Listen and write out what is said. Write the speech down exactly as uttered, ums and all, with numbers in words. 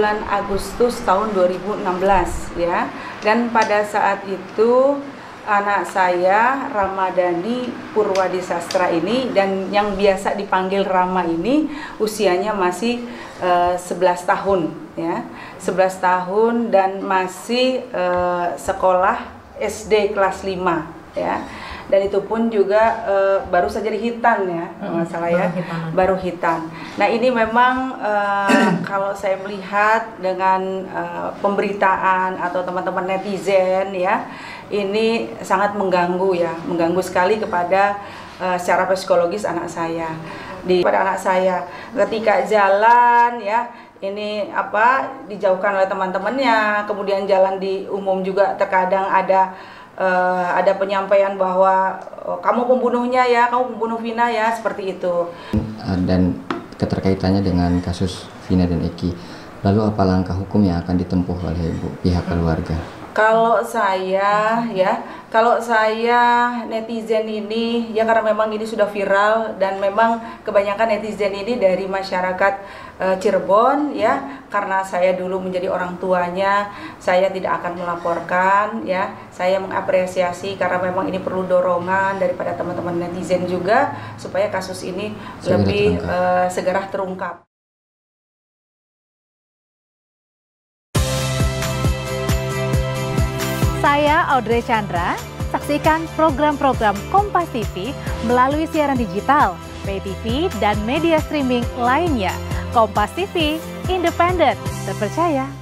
bulan Agustus tahun dua ribu enam belas ya. Dan pada saat itu anak saya Ramadhani Purwadisastra ini, dan yang biasa dipanggil Rama ini, usianya masih uh, sebelas tahun ya. sebelas tahun dan masih uh, sekolah S D kelas lima ya. Dan itu pun juga uh, baru saja dihitan ya, kalau nggak salah ya, baru hitan. Nah ini memang uh, kalau saya melihat dengan uh, pemberitaan atau teman-teman netizen ya, ini sangat mengganggu ya, mengganggu sekali kepada uh, secara psikologis anak saya. Di pada anak saya ketika jalan ya, ini apa dijauhkan oleh teman-temannya, kemudian jalan di umum juga terkadang ada Uh, ada penyampaian bahwa oh, kamu pembunuhnya ya, kamu pembunuh Vina ya, seperti itu. Dan keterkaitannya dengan kasus Vina dan Eki, lalu apa langkah hukum yang akan ditempuh oleh ibu pihak keluarga? Kalau saya ya, kalau saya netizen ini ya, karena memang ini sudah viral dan memang kebanyakan netizen ini dari masyarakat e, Cirebon ya, karena saya dulu menjadi orang tuanya, saya tidak akan melaporkan ya. Saya mengapresiasi karena memang ini perlu dorongan daripada teman-teman netizen juga supaya kasus ini segera lebih e, segera terungkap. Saya Audrey Chandra, saksikan program-program Kompas T V melalui siaran digital, pay T V, dan media streaming lainnya. Kompas T V, independen, terpercaya,